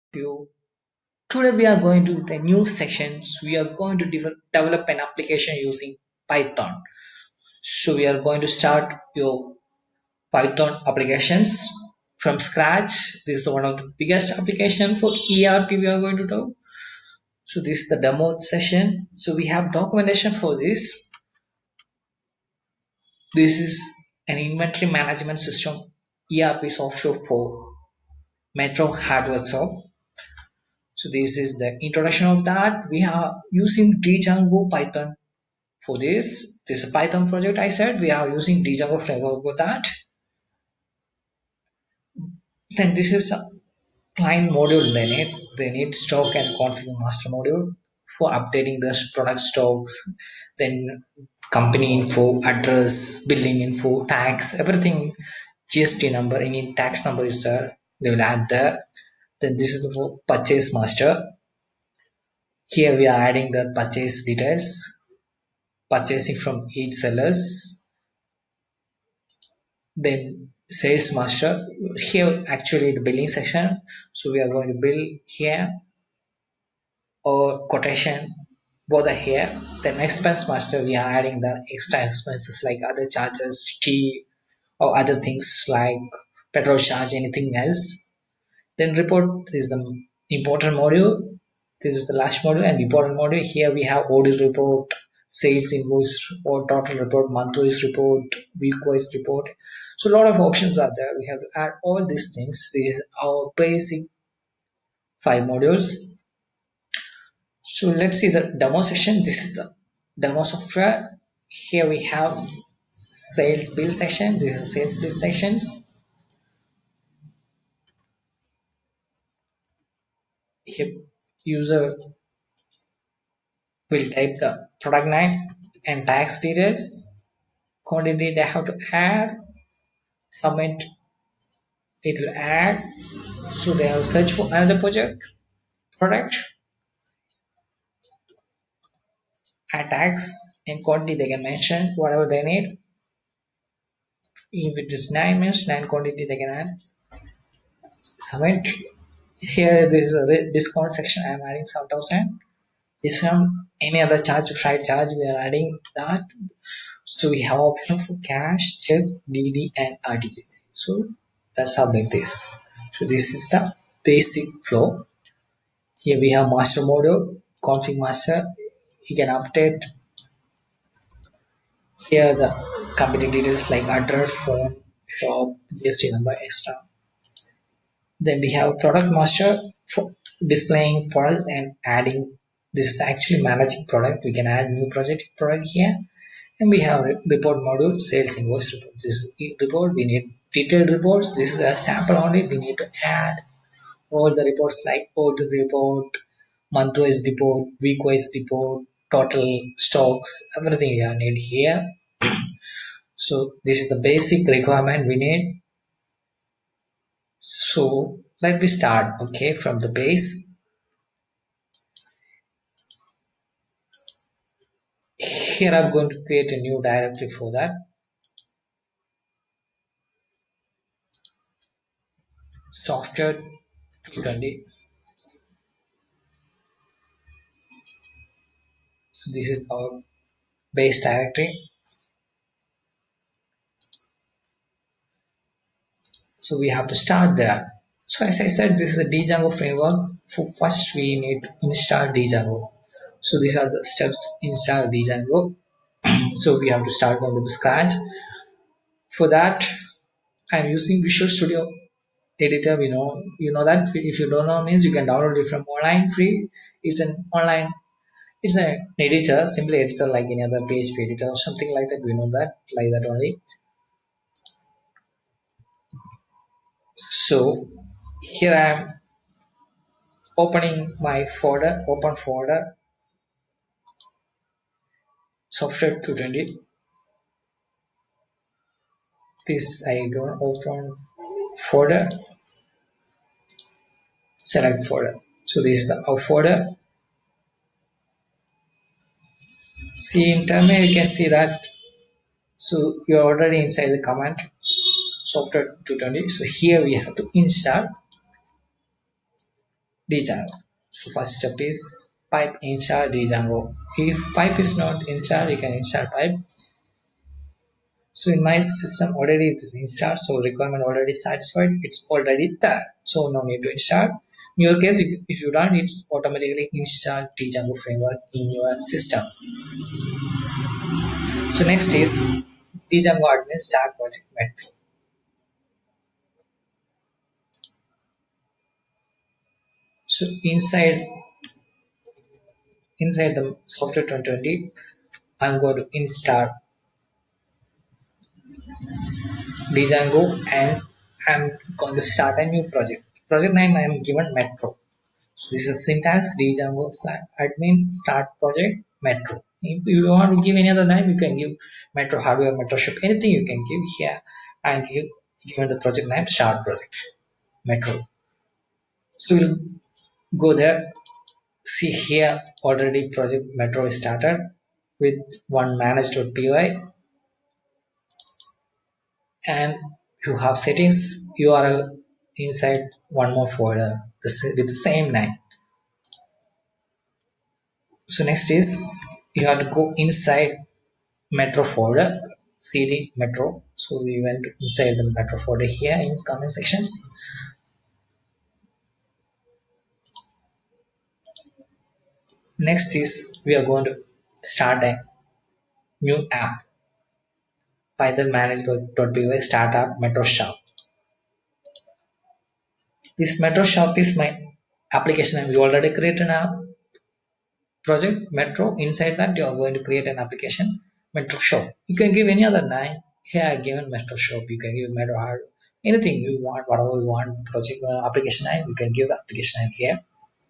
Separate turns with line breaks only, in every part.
you. Today we are going to the new sections. We are going to develop an application using Python. So we are going to start your Python applications from scratch. This is one of the biggest application for ERP we are going to do. So this is the demo session. So we have documentation for this. This is an inventory management system ERP software for Metro hardware shop. So this is the introduction of that. We are using Django Python for this. This is a Python project I said. We are using Django framework for that. Then this is a client module they need stock and config master module for updating the product stocks, then company info, address, billing info, tax, everything, GST number, any tax number is there, they will add there. Then this is for purchase master. Here we are adding the purchase details, purchasing from each sellers. Then sales master, here actually the billing section. So we are going to bill here or quotation both are here. Then expense master, we are adding the extra expenses like other charges, tea or other things like petrol charge, anything else. Then report is the important module. This is the last module and important module. Here we have audit report, sales invoice or total report, month-wise report, week-wise report. So a lot of options are there. We have to add all these things. This is our basic 5 modules. So let's see the demo section. This is the demo software. Here we have sales bill section. This is sales bill sections. Here user will type the product name and tax details. Quantity they have to add. Submit, it will add. So they have search for another product, add tax and quantity they can mention whatever they need. If it is 9 means 9 quantity they can add. Submit. Here this is a discount section. I am adding 7,000. Discount, any other charge, freight charge, we are adding that. So we have option for cash, check, DD and RTGS. So that's how like this. So this is the basic flow. Here we have master module, config master. You can update here the company details like address, phone, shop, GST number, extra. Then we have product master for displaying product and adding. This is actually managing product. We can add new product here. And we have report module, sales invoice report. This is report. We need detailed reports. This is a sample only. We need to add all the reports like order report, month-wise report, week-wise report, total stocks, everything we need here. So this is the basic requirement we need. So let me start, okay, from the base. Here I'm going to create a new directory for that. Software 220. So this is our base directory. So we have to start there. So as I said, this is a Django framework. For first, we need to install Django. So these are the steps: install Django. So we have to start from the scratch. For that, I'm using Visual Studio editor. You know that. If you don't know, means you can download it from online free. It's an online. It's an editor, simply editor like any other PHP editor or something like that. We know that, like that only. So here I am opening my folder, open folder, software 220. This I go open folder, select folder. So this is the our folder. See in terminal you can see that. So you're already inside the command software 220. So here we have to install. Django. So first step is pipe install Django. If pipe is not installed, you can install pipe. So in my system already it is installed, so requirement already satisfied. It's already there, so no need to install. In your case, if you don't, it's automatically install Django framework in your system. So next is Django admin start project method. So inside the software 2020, I'm going to install Django and I'm going to start a new project. Project name I am given Metro. This is syntax Django admin start project Metro. If you want to give any other name, you can give Metro hardware, Metro shop, anything you can give here. And given the project name start project Metro. So we'll go there. See here already project Metro is started with one manage.py and you have settings URL inside one more folder with the same name. So next is you have to go inside Metro folder, cd Metro. So we went inside the Metro folder here in comment sections. Next is we are going to start a new app. Python manage.py startup Metro shop. This Metro shop is my application and we already created a project Metro. Inside that you are going to create an application Metro shop. You can give any other name. Here I given Metro shop. You can give Metro hard anything you want, whatever you want. Project application name. You can give the application name here.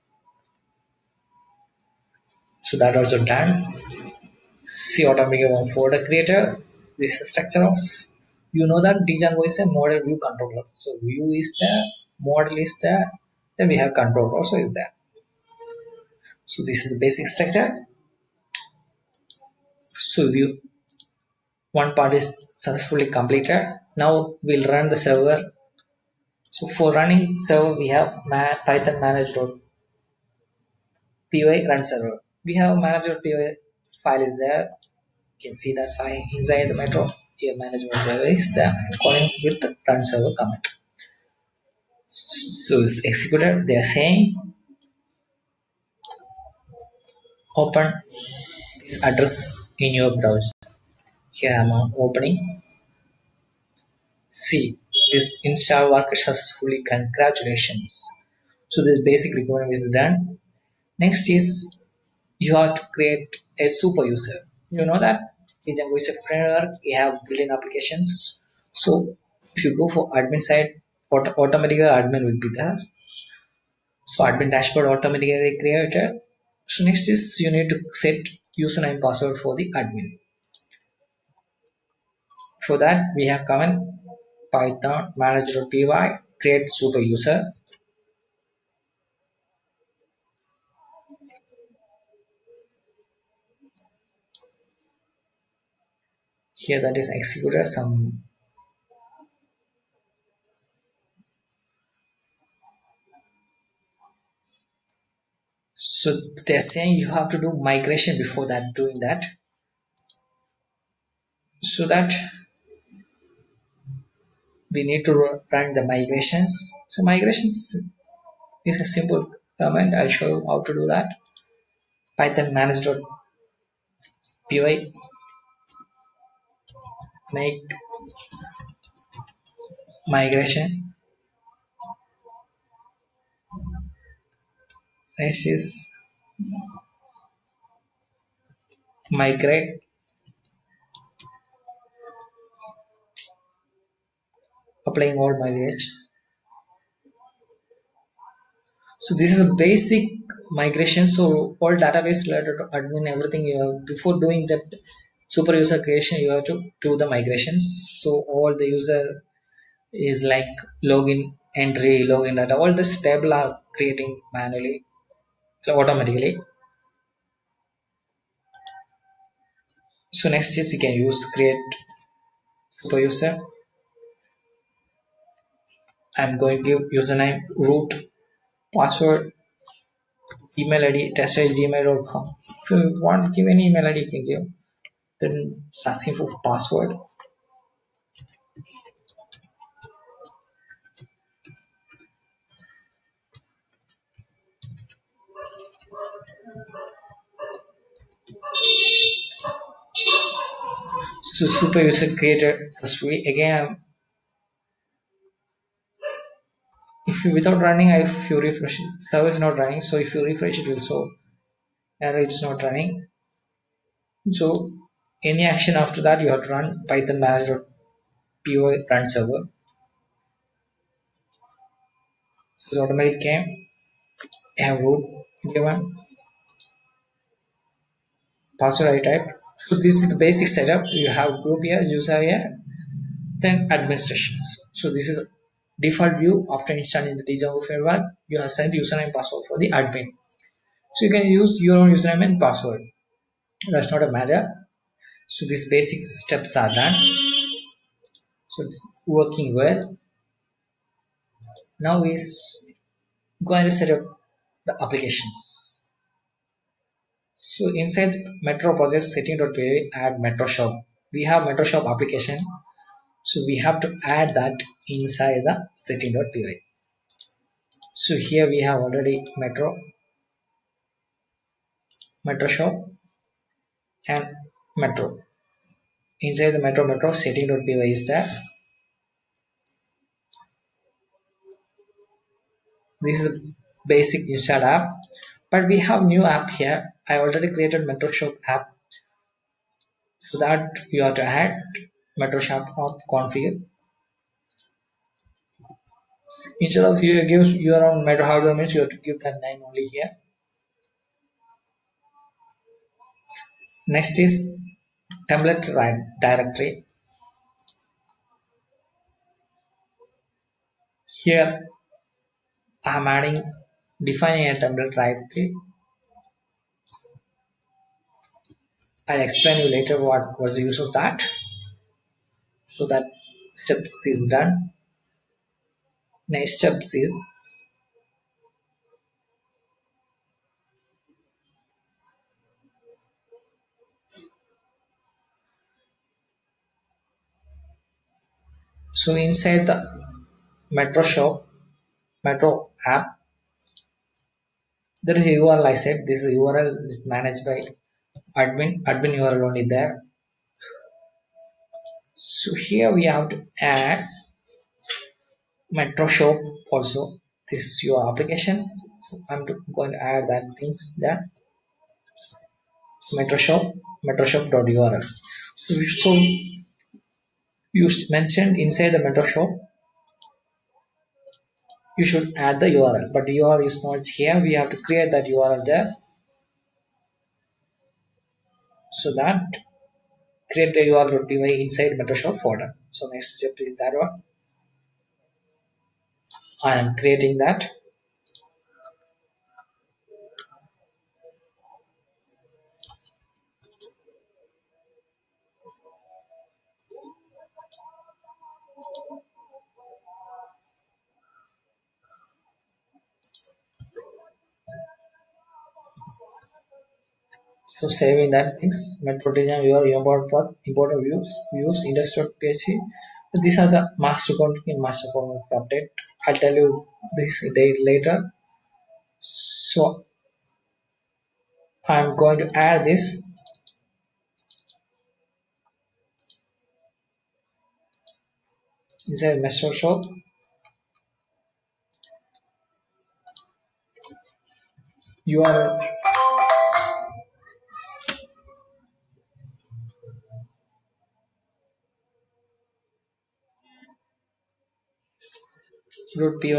So that also done. See automatic one folder creator. This is the structure of you know that Django is a model view controller. So view is there, model is there, then we have control also is there. So this is the basic structure. So view one part is successfully completed. Now we'll run the server. So for running server we have Python manage.py run server. We have manage.py file is there. You can see that file inside the Metro. Here management is there. Calling with the run server command. So it's executed. They are saying open this address in your browser. Here I am opening. See this install work successfully. Congratulations. So this basic requirement is done. Next is you have to create a super user. You know that Django is a framework. You have built-in applications. So if you go for admin side, automatically admin will be there. So admin dashboard automatically created. So next is you need to set username password for the admin. For that we have command python manager.py create super user. Here that is executed some. So they're saying you have to do migration before that doing that. So that we need to run the migrations. So migrations is a simple command. I'll show you how to do that. Python manage.py make migration. Next is migrate. Applying all migrate. So this is a basic migration. So all database related to admin, everything you have before doing that super user creation, you have to do the migrations. So all the user is like login entry, login data, all this table are creating manually, automatically. So next is you can use create super user. I'm going to give username root password. email ID test@gmail.com. If you want to give any email ID, you can give. Then asking for password. So super user created as free again. If you without running, if you refresh it, server is not running. So if you refresh it, will show error it's not running. So any action after that, you have to run Python manager.py run server. This is automatic came. Have root given password I type. So this is the basic setup. You have group here, user here, then administrations. So this is default view after installing the Django framework. You have sent username and password for the admin. So you can use your own username and password. That's not a matter. So these basic steps are done. So it's working well. Now is going to set up the applications. So inside Metro project setting.py add Metro Shop. We have Metro Shop application. So we have to add that inside the setting.py. So here we have already Metro Shop and Metro. Inside the Metro setting.py is there. This is the basic install app. But we have new app here. I already created Metro Shop app. So that you have to add Metro Shop app configure. Instead of you give your own Metro hardware means you have to give that name only here. Next is template directory. Here I am defining a template directory. I'll explain you later what was the use of that. So that step is done. Next step is so inside the Metro Shop, Metro app, there is a URL I said. This URL is managed by admin URL only there. So here we have to add Metro Shop also. This is your applications. I'm going to add that thing there. Metro Shop, metroshop.url. So you mentioned inside the Metro Shop, you should add the URL, but the URL is not here. We have to create that URL there. So that create the URL.py inside Metro Shop folder. So next step is that one. I am creating that. So saving that things, Metro design your import path, import views, index.php. These are the master config and master config update. I'll tell you this day later. So I'm going to add this inside Metro Shop. URL .py.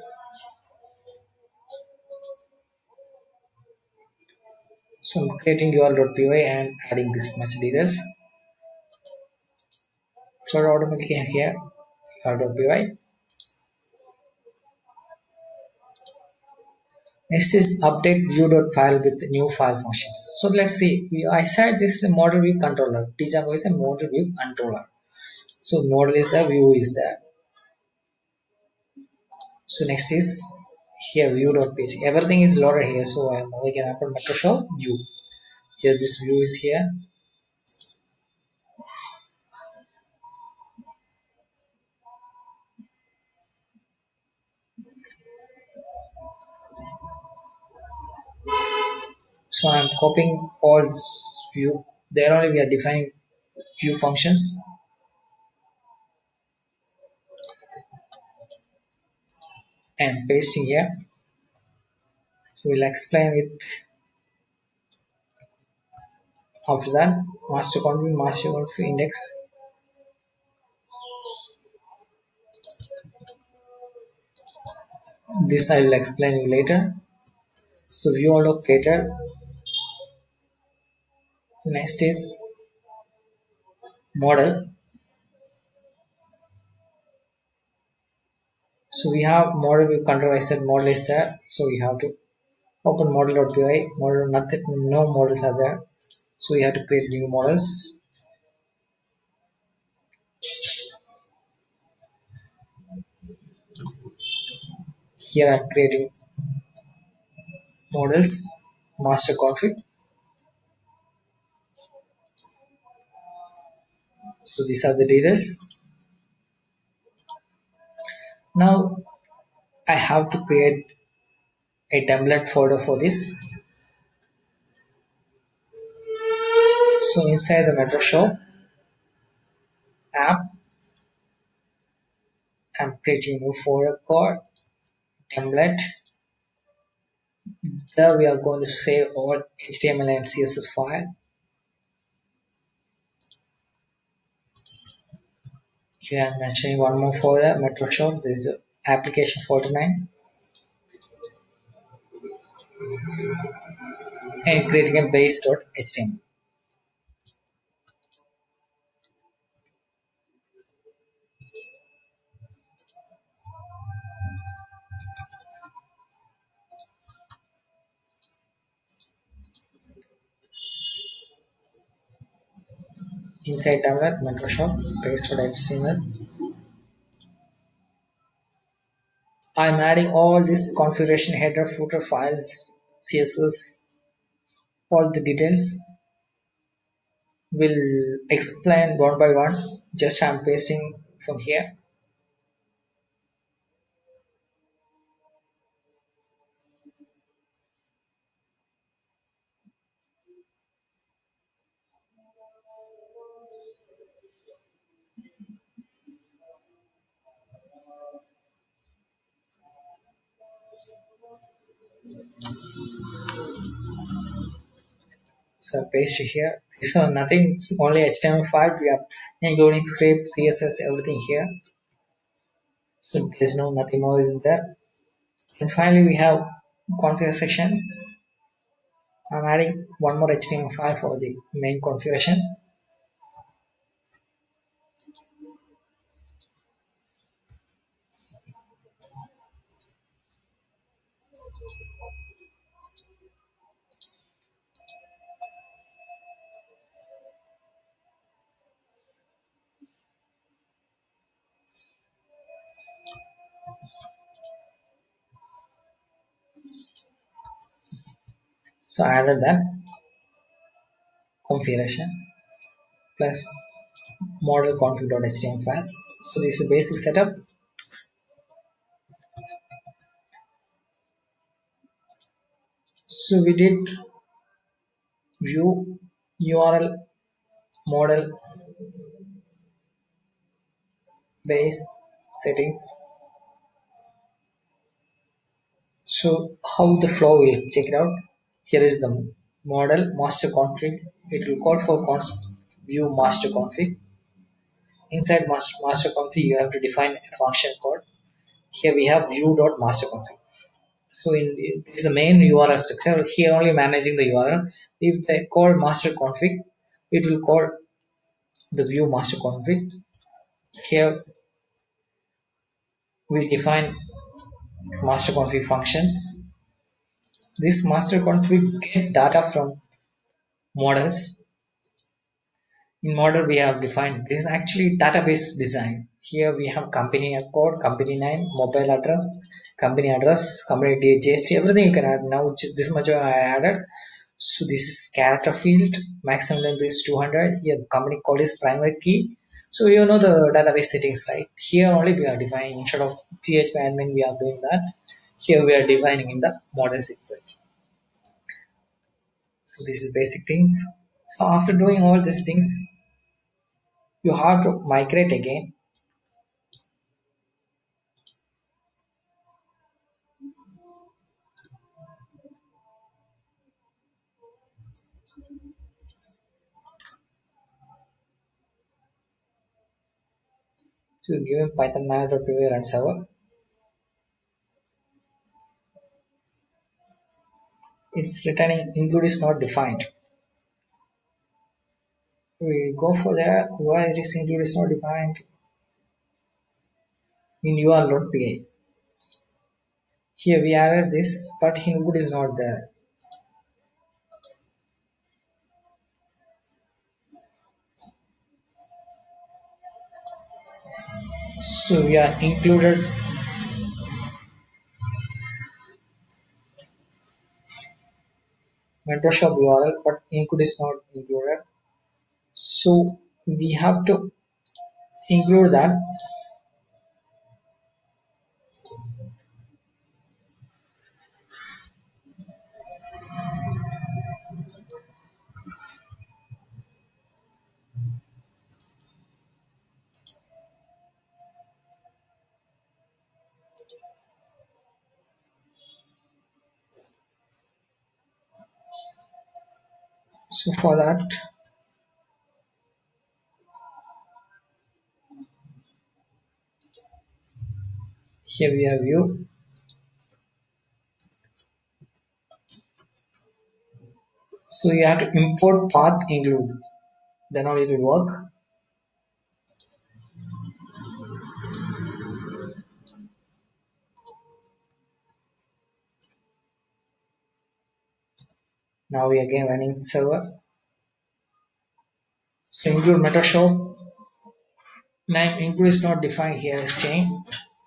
So I'm creating URL.py and adding this much details. So automatically here URL.py. Next is update view.file with new file functions. So let's see. I said this is a model view controller. Django is a model view controller. So model is there, view is there. So next is Here view.page. Everything is loaded here. So I'm we can open Metro Shop view. Here this view is here. So I'm copying all this view. There only we are defining view functions and pasting here. So we'll explain it after that. Master config index. This I will explain you later. So view allocated. Next is model. So we have model view control. I said model is there. So we have to open model.py. Model nothing, no models are there. So we have to create new models. Here I'm creating models, master config. So these are the details. Now I have to create a template folder for this. So inside the Metro Shop app, I'm creating a new folder called template. There we are going to save all HTML and CSS file. Here I'm mentioning one more folder, Metro Shop. This is application 49 and creating a base.html. Inside template, Metro Shop, base.html. I'm adding all this configuration header, footer files, CSS, all the details. Will explain one by one. Just I'm pasting from here. So paste here. So nothing, it's only HTML5. We are including script, CSS, everything here. So there's no nothing more is in there. And finally we have configure sections. I'm adding one more HTML5 for the main configuration. So I added that configuration plus model config.html file. So this is a basic setup. So we did view, URL, model, base, settings. So how the flow will check it out. Here is the model master config. It will call for view master config. Inside master config, you have to define a function called. Here we have view.master config. So this is the main URL structure. Here only managing the URL. If they call master config, it will call the view master config. Here we define master config functions. This master config get data from models. In model we have defined this is actually database design. Here we have company code, company name, mobile address, company address, company GST, everything you can add. Now just this much I added. So this is character field, maximum length is 200. Here company code is primary key. So you know the database settings, right? Here only we are defining instead of PHP admin we are doing that. Here we are defining in the models itself. So this is basic things. After doing all these things, you have to migrate again. So you give Python manager.py run server. It's returning include is not defined. We go for that. Why it is include is not defined in ur.py. Here we added this, but include is not there. So we are included Mentorship URL, but include is not included. So we have to include that. So for that, here we have view. So you have to import path include. Then only it will work. Now we again running server. So include meta shop. Name include is not defined here as chain.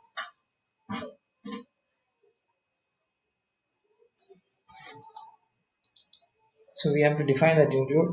So we have to define that include.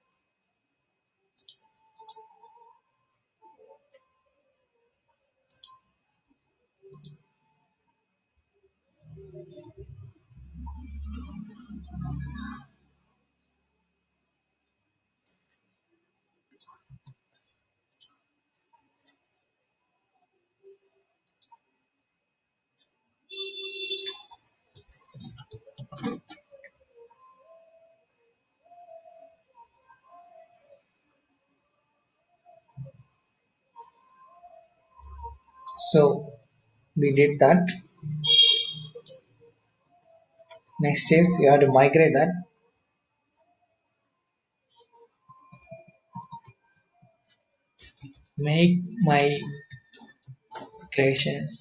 So we did that. Next is you have to migrate that. Make my creation.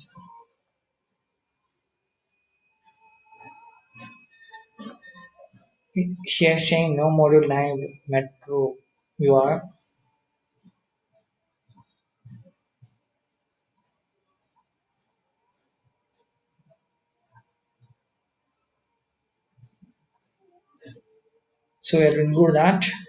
Here saying no module name metro UR. So we have to include that.